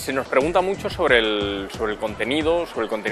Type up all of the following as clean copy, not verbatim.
Se nos pregunta mucho sobre el contenido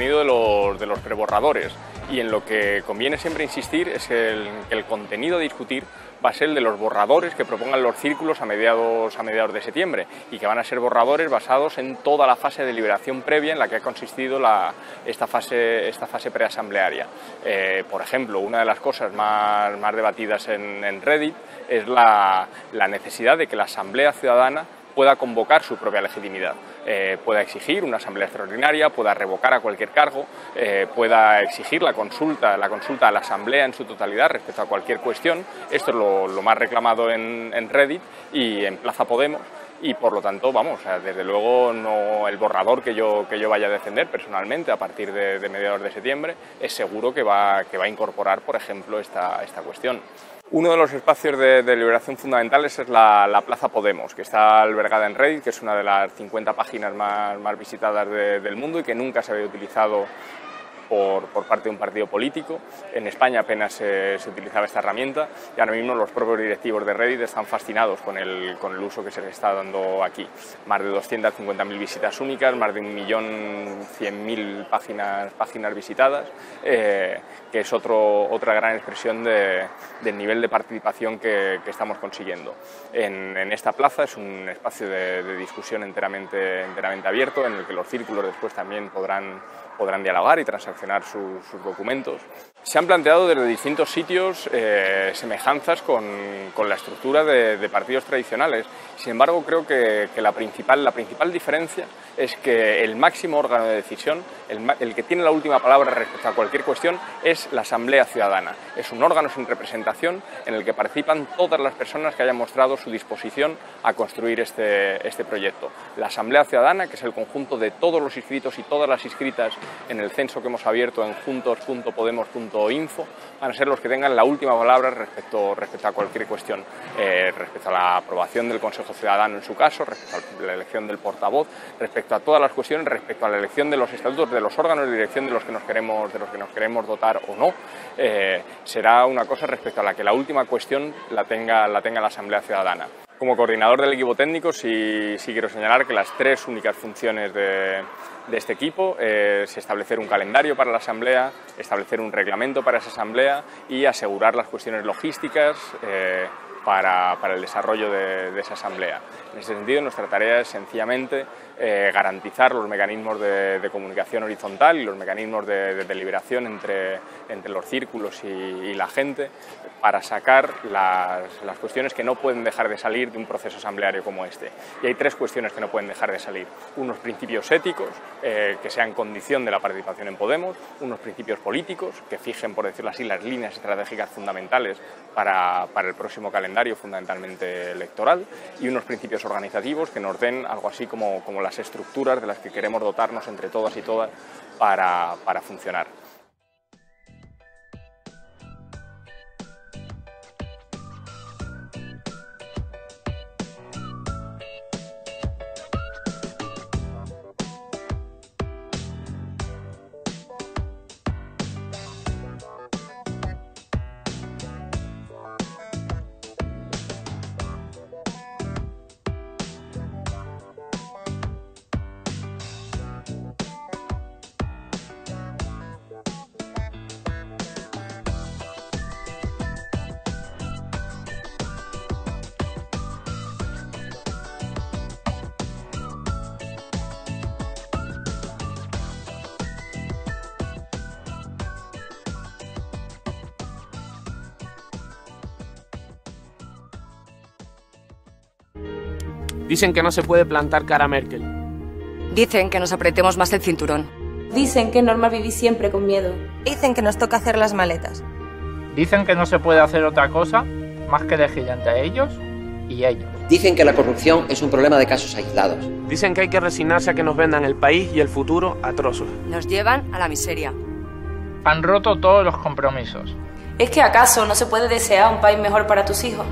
de los preborradores, y en lo que conviene siempre insistir es que el contenido a discutir va a ser el de los borradores que propongan los círculos a mediados de septiembre, y que van a ser borradores basados en toda la fase de deliberación previa en la que ha consistido esta fase preasamblearia. Por ejemplo, una de las cosas más debatidas en Reddit es la necesidad de que la Asamblea Ciudadana pueda convocar su propia legitimidad, pueda exigir una asamblea extraordinaria, pueda revocar a cualquier cargo, pueda exigir la consulta a la asamblea en su totalidad respecto a cualquier cuestión. Esto es lo más reclamado en Reddit y en Plaza Podemos, y por lo tanto, vamos, desde luego no el borrador que yo vaya a defender personalmente a partir de mediados de septiembre es seguro que va a incorporar, por ejemplo, esta cuestión. Uno de los espacios de deliberación fundamentales es la Plaza Podemos, que está albergada en Reddit, que es una de las 50 páginas más visitadas del mundo y que nunca se había utilizado por parte de un partido político. En España apenas se utilizaba esta herramienta, y ahora mismo los propios directivos de Reddit están fascinados con el uso que se le está dando aquí. Más de 250.000 visitas únicas, más de 1.100.000 páginas visitadas, que es otra gran expresión del nivel de participación que estamos consiguiendo. En esta plaza es un espacio de discusión enteramente abierto, en el que los círculos después también podrán dialogar y transaccionar sus documentos. Se han planteado desde distintos sitios semejanzas con la estructura de partidos tradicionales. Sin embargo, creo que la principal diferencia es que el máximo órgano de decisión, el que tiene la última palabra respecto a cualquier cuestión, es la Asamblea Ciudadana. Es un órgano sin representación en el que participan todas las personas que hayan mostrado su disposición a construir este proyecto. La Asamblea Ciudadana, que es el conjunto de todos los inscritos y todas las inscritas en el censo que hemos abierto en juntos.podemos.info, van a ser los que tengan la última palabra respecto a cualquier cuestión, respecto a la aprobación del Consejo Ciudadano en su caso, respecto a la elección del portavoz, respecto a todas las cuestiones, respecto a la elección de los estatutos de los órganos de dirección de los que nos queremos dotar o no. Será una cosa respecto a la que la última cuestión la tenga la Asamblea Ciudadana. Como coordinador del equipo técnico sí quiero señalar que las tres únicas funciones de este equipo es establecer un calendario para la Asamblea, establecer un reglamento para esa Asamblea y asegurar las cuestiones logísticas para el desarrollo de esa Asamblea. En ese sentido, nuestra tarea es sencillamente garantizar los mecanismos de comunicación horizontal y los mecanismos de deliberación entre los círculos y la gente, para sacar las cuestiones que no pueden dejar de salir de un proceso asambleario como este. Y hay tres cuestiones que no pueden dejar de salir: unos principios éticos que sean condición de la participación en Podemos, unos principios políticos que fijen, por decirlo así, las líneas estratégicas fundamentales para el próximo calendario fundamentalmente electoral, y unos principios organizativos que nos den algo así como las estructuras de las que queremos dotarnos entre todas y todas para funcionar. Dicen que no se puede plantar cara a Merkel. Dicen que nos apretemos más el cinturón. Dicen que es normal vivir siempre con miedo. Dicen que nos toca hacer las maletas. Dicen que no se puede hacer otra cosa más que elegir entre ellos y ellos. Dicen que la corrupción es un problema de casos aislados. Dicen que hay que resignarse a que nos vendan el país y el futuro a trozos. Nos llevan a la miseria. Han roto todos los compromisos. ¿Es que acaso no se puede desear un país mejor para tus hijos?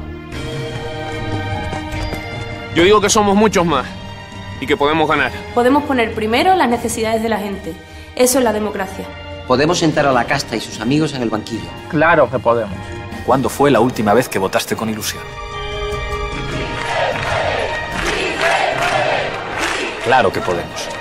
Yo digo que somos muchos más y que podemos ganar. Podemos poner primero las necesidades de la gente. Eso es la democracia. Podemos sentar a la casta y sus amigos en el banquillo. Claro que podemos. ¿Cuándo fue la última vez que votaste con ilusión? Claro que podemos.